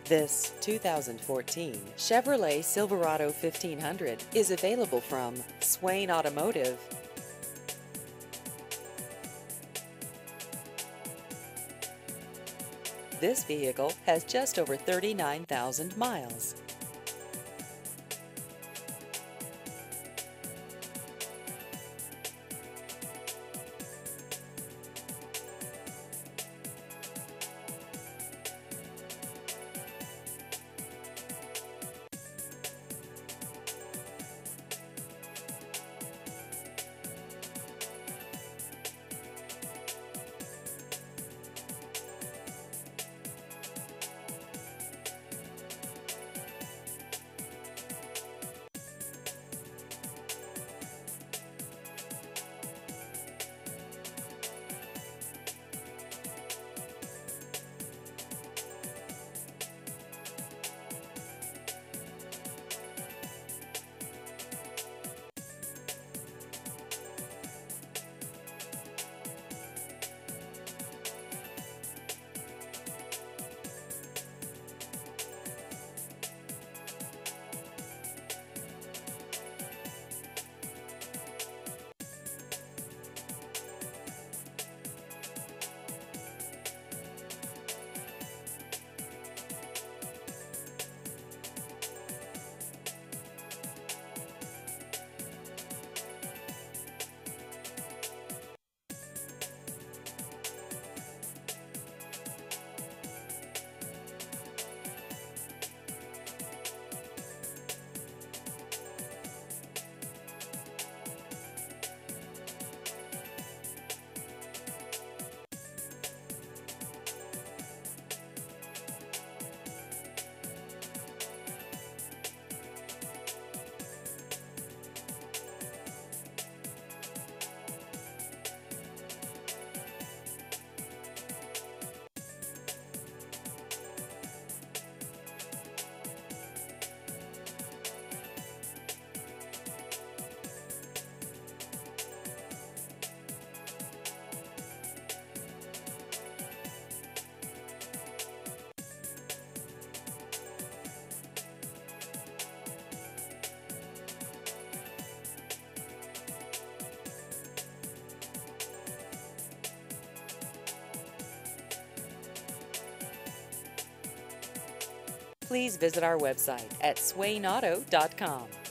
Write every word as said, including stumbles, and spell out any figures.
This two thousand fourteen Chevrolet Silverado fifteen hundred is available from Swain Automotive. This vehicle has just over thirty-nine thousand miles. Please visit our website at swain auto dot com.